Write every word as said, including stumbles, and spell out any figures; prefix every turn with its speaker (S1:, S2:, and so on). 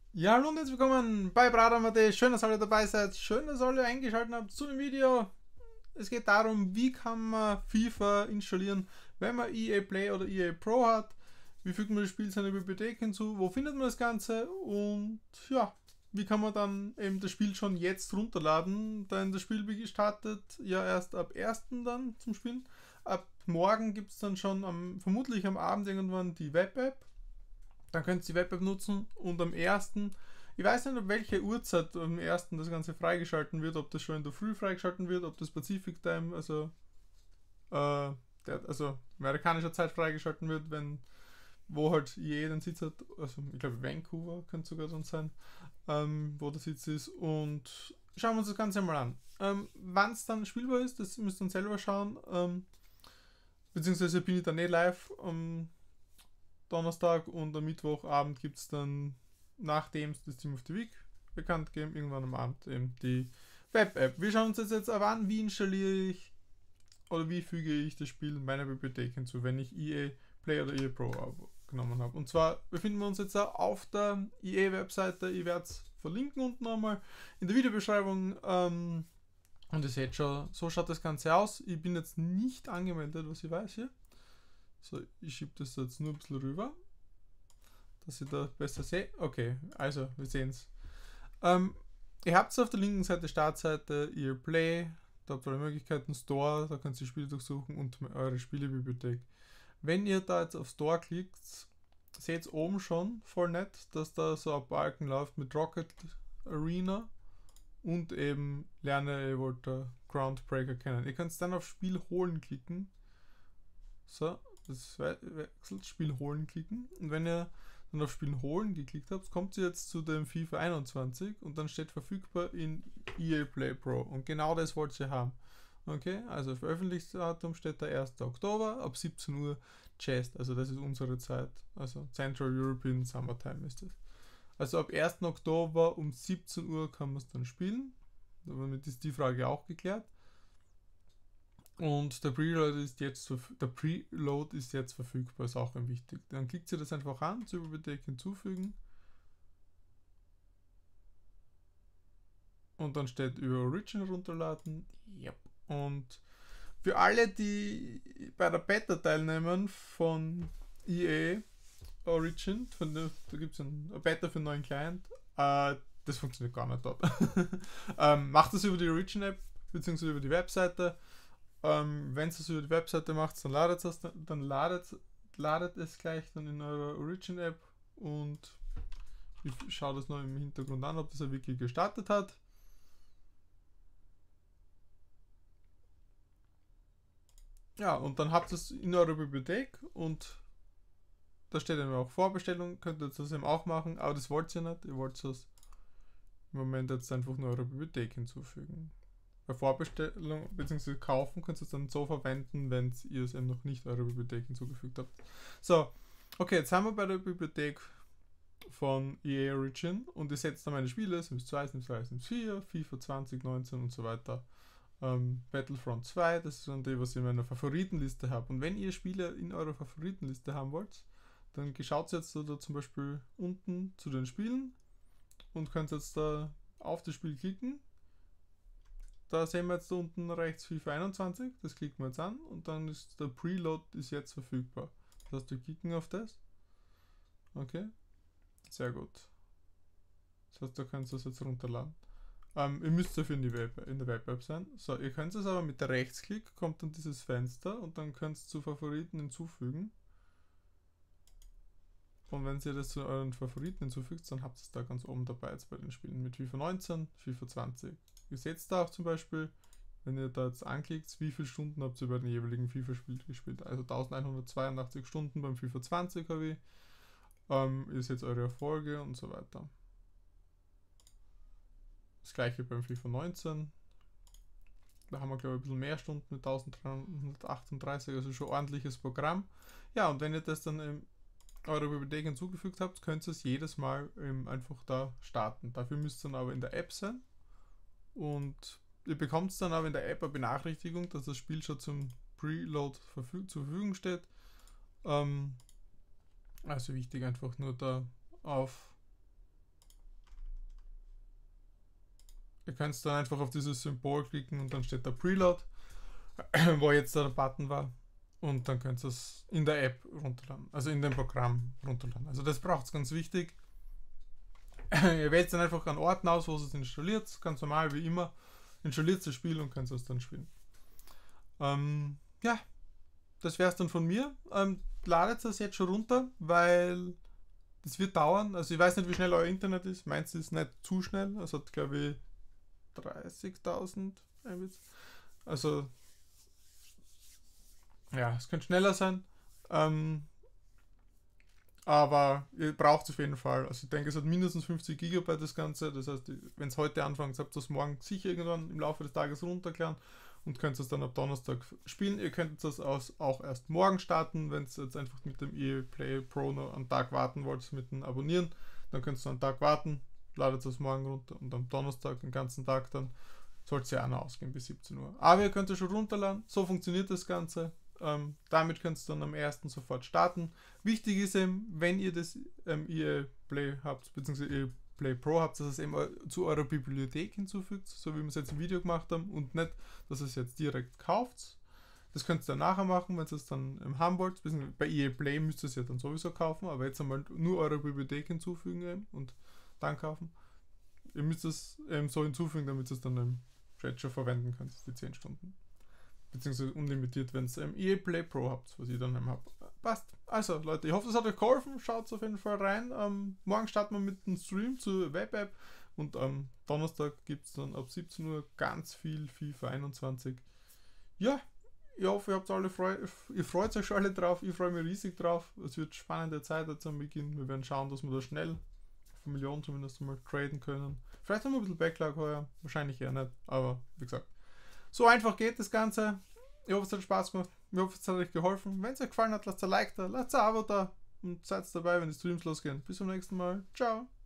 S1: Ja, hallo und herzlich willkommen bei Bradamade. Schön, dass alle dabei seid. Schön, dass alle eingeschaltet habt zu dem Video. Es geht darum, wie kann man FIFA installieren, wenn man E A Play oder E A Pro hat. Wie fügt man das Spiel seiner Bibliothek hinzu? Wo findet man das Ganze? Und ja, wie kann man dann eben das Spiel schon jetzt runterladen? Denn das Spiel startet ja erst ab ersten dann zum Spielen. Ab morgen gibt es dann schon am, vermutlich am Abend irgendwann die Web-App. Dann könnt ihr die Web-App nutzen und am ersten, ich weiß nicht, ab welcher Uhrzeit am ersten das Ganze freigeschalten wird, ob das schon in der Früh freigeschalten wird, ob das Pacific Time, also, äh, der, also amerikanischer Zeit freigeschalten wird, wenn, wo halt E A den Sitz hat, also ich glaube Vancouver könnte sogar dann sein, ähm, wo der Sitz ist, und schauen wir uns das Ganze mal an. Ähm, Wann es dann spielbar ist, das müsst ihr dann selber schauen, ähm, beziehungsweise bin ich dann eh live am Donnerstag, und am Mittwochabend gibt es dann, nachdem es das Team of the Week bekannt gegeben, irgendwann am Abend eben die Web-App. Wir schauen uns das jetzt aber an, wie installiere ich oder wie füge ich das Spiel in meiner Bibliothek hinzu, wenn ich E A Play oder E A Pro genommen habe. Und zwar befinden wir uns jetzt auf der E A-Webseite. Ich werde es verlinken unten nochmal in der Videobeschreibung. Ähm, und ihr seht schon, so schaut das Ganze aus. Ich bin jetzt nicht angemeldet, was ich weiß hier. So, ich schiebe das jetzt nur ein bisschen rüber, dass ich da besser sehe. Okay, also, wir sehen es. Ähm, ihr habt es auf der linken Seite Startseite, ihr Play, da habt ihr alle Möglichkeiten, Store, da könnt ihr Spiele durchsuchen und eure Spielebibliothek. Wenn ihr da jetzt auf Store klickt, seht ihr oben schon, voll nett, dass da so ein Balken läuft mit Rocket Arena und eben Lerne, ihr wollt da Groundbreaker kennen. Ihr könnt dann auf Spiel holen klicken. So, das wechselt, Spiel holen klicken, und wenn ihr dann auf Spiel holen geklickt habt, kommt ihr jetzt zu dem FIFA einundzwanzig und dann steht verfügbar in E A Play Pro, und genau das wollt ihr haben. Okay, also Veröffentlichungsdatum steht der erster Oktober ab siebzehn Uhr Chest, also das ist unsere Zeit, also Central European Summertime ist das. Also ab ersten Oktober um siebzehn Uhr kann man es dann spielen, damit ist die Frage auch geklärt. Und der Preload ist jetzt der Preload ist jetzt verfügbar, ist auch ein wichtig. Dann klickt ihr das einfach an, zur Bibliothek hinzufügen. Und dann steht über Origin runterladen. Yep. Und für alle, die bei der Beta teilnehmen von E A Origin, von der, da gibt es eine Beta für einen neuen Client, äh, das funktioniert gar nicht dort. ähm, macht das über die Origin App, beziehungsweise über die Webseite. Ähm, Wenn ihr es über die Webseite macht, dann ladet es dann ladet, ladet es gleich dann in eurer Origin App, und ich schaue das noch im Hintergrund an, ob das ja wirklich gestartet hat. Ja, und dann habt ihr es in eurer Bibliothek, und da steht dann auch Vorbestellung, könnt ihr das eben auch machen, aber das wollt ihr nicht, ihr wollt es im Moment jetzt einfach nur eurer Bibliothek hinzufügen. Bei Vorbestellung bzw. kaufen könnt ihr es dann so verwenden, wenn ihr es eben noch nicht eurer Bibliothek hinzugefügt habt. So, okay, jetzt haben wir bei der Bibliothek von E A Origin, und ihr setzt da meine Spiele, Sims zwei, Sims drei, Sims vier, FIFA zwanzig neunzehn und so weiter. Ähm, Battlefront zwei, das ist dann die, was ich in meiner Favoritenliste habe. Und wenn ihr Spiele in eurer Favoritenliste haben wollt, dann schaut jetzt da zum Beispiel unten zu den Spielen und könnt jetzt da auf das Spiel klicken. Da sehen wir jetzt da unten rechts FIFA einundzwanzig, das klicken wir jetzt an, und dann ist der Preload ist jetzt verfügbar. Das heißt, wir klicken auf das. Okay, sehr gut. Das heißt, da könnt ihr es jetzt runterladen. Ähm, ihr müsst dafür in, die Web, in der Web-App sein. So, ihr könnt es aber mit der Rechtsklick, kommt dann dieses Fenster, und dann könnt ihr es zu Favoriten hinzufügen. Und wenn ihr das zu euren Favoriten hinzufügt, dann habt ihr es da ganz oben dabei jetzt bei den Spielen mit FIFA neunzehn, FIFA zwanzig. Ihr seht da auch zum Beispiel, wenn ihr da jetzt anklickt, wie viele Stunden habt ihr bei den jeweiligen FIFA-Spielen gespielt. Also elfhundertzweiundachtzig Stunden beim FIFA zwanzig habe ich. Ähm, ihr seht eure Erfolge und so weiter. Das gleiche beim FIFA neunzehn. Da haben wir, glaube ich, ein bisschen mehr Stunden mit dreizehnhundertachtunddreißig, also schon ordentliches Programm. Ja, und wenn ihr das dann im eure Bibliothek hinzugefügt habt, könnt ihr es jedes Mal ähm, einfach da starten. Dafür müsst ihr dann aber in der App sein, und ihr bekommt dann aber in der App eine Benachrichtigung, dass das Spiel schon zum Preload verfüg zur Verfügung steht. Ähm, also wichtig, einfach nur da auf ihr könnt dann einfach auf dieses Symbol klicken und dann steht da Preload, wo jetzt da der Button war. Und dann könnt ihr es in der App runterladen, also in dem Programm runterladen. Also das braucht es ganz wichtig. Ihr wählt dann einfach einen Ort aus, wo es installiert, ganz normal wie immer. Installiert das Spiel und könnt es dann spielen. Ähm, ja, das wäre es dann von mir. Ähm, ladet es jetzt schon runter, weil das wird dauern. Also ich weiß nicht, wie schnell euer Internet ist. Meins ist nicht zu schnell. Es hat, glaube ich, dreißigtausend Mbits. Also ja, es könnte schneller sein. Ähm, aber ihr braucht es auf jeden Fall. Also ich denke, es hat mindestens fünfzig Gigabyte das Ganze. Das heißt, wenn es heute anfängt, habt ihr das morgen sicher irgendwann im Laufe des Tages runterklären und könnt es dann ab Donnerstag spielen. Ihr könnt das auch erst morgen starten, wenn ihr jetzt einfach mit dem E A Play Pro noch einen Tag warten wollt mit dem Abonnieren. Dann könnt ihr einen Tag warten, ladet das morgen runter und am Donnerstag den ganzen Tag dann sollte es ja auch noch ausgehen bis siebzehn Uhr. Aber ihr könnt es schon runterladen. So funktioniert das Ganze. Ähm, damit könnt ihr dann am ersten sofort starten. Wichtig ist eben, wenn ihr das ähm, E A Play habt, beziehungsweise E A Play Pro habt, dass es eben zu eurer Bibliothek hinzufügt, so wie wir es jetzt im Video gemacht haben und nicht, dass ihr es jetzt direkt kauft. Das könnt ihr dann nachher machen, wenn ihr es dann im haben wollt. Bei E A Play müsst ihr es ja dann sowieso kaufen, aber jetzt einmal nur eure Bibliothek hinzufügen eben und dann kaufen. Ihr müsst es eben so hinzufügen, damit ihr es dann im Chat schon verwenden könnt, die zehn Stunden. Beziehungsweise unlimitiert, wenn ihr E A Play Pro habt, was ich dann eben habe. Passt. Also Leute, ich hoffe, das hat euch geholfen. Schaut auf jeden Fall rein. Ähm, morgen starten wir mit dem Stream zur Web-App und am Donnerstag gibt es dann ab siebzehn Uhr ganz viel FIFA einundzwanzig. Ja, ich hoffe, ihr habt alle Freu ihr freut euch schon alle drauf. Ich freue mich riesig drauf. Es wird spannende Zeit jetzt am Beginn. Wir werden schauen, dass wir da schnell auf eine Million zumindest mal traden können. Vielleicht haben wir ein bisschen Backlog heuer. Wahrscheinlich eher nicht, aber wie gesagt. So einfach geht das Ganze. Ich hoffe, es hat Spaß gemacht. Ich hoffe, es hat euch geholfen. Wenn es euch gefallen hat, lasst ein Like da, lasst ein Abo da und seid dabei, wenn die Streams losgehen. Bis zum nächsten Mal. Ciao.